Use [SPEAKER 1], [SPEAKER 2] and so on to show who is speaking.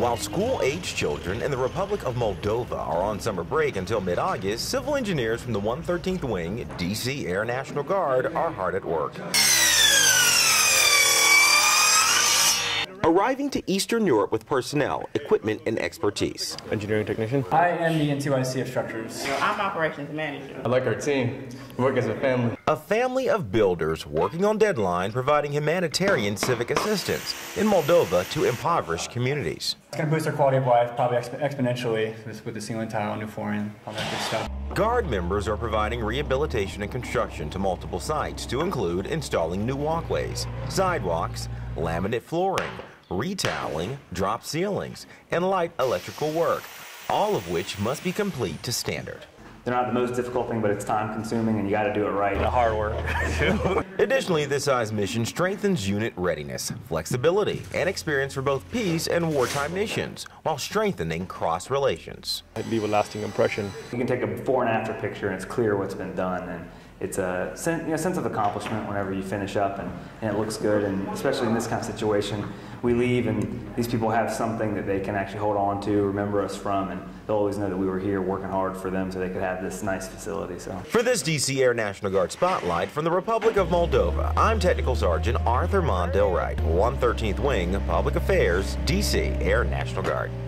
[SPEAKER 1] While school-aged children in the Republic of Moldova are on summer break until mid-August, civil engineers from the 113th Wing, DC Air National Guard are hard at work. Arriving to Eastern Europe with personnel, equipment, and expertise.
[SPEAKER 2] Engineering technician.
[SPEAKER 3] I am the NCYC of structures.
[SPEAKER 4] I'm operations manager.
[SPEAKER 2] I like our team. We work as a family.
[SPEAKER 1] A family of builders working on deadline, providing humanitarian civic assistance in Moldova to impoverished communities.
[SPEAKER 3] It's going to boost our quality of life probably exponentially with the ceiling tile, new flooring, all that good stuff.
[SPEAKER 1] Guard members are providing rehabilitation and construction to multiple sites to include installing new walkways, sidewalks, laminate flooring, retoweling, drop ceilings, and light electrical work, all of which must be complete to standard.
[SPEAKER 5] They're not the most difficult thing, but it's time consuming and you got to do it right.
[SPEAKER 2] The hard work.
[SPEAKER 1] Additionally, this size mission strengthens unit readiness, flexibility, and experience for both peace and wartime missions, while strengthening cross relations.
[SPEAKER 2] It'd leave a lasting impression.
[SPEAKER 5] You can take a before and after picture and it's clear what's been done, and it's a sense of accomplishment whenever you finish up and it looks good, and especially in this kind of situation, we leave and these people have something that they can actually hold on to, remember us from, and they'll always know that we were here working hard for them so they could have this nice facility. So, for
[SPEAKER 1] this DC Air National Guard Spotlight from the Republic of Moldova, I'm Technical Sergeant Arthur Mondale Wright, 113th Wing, Public Affairs, DC Air National Guard.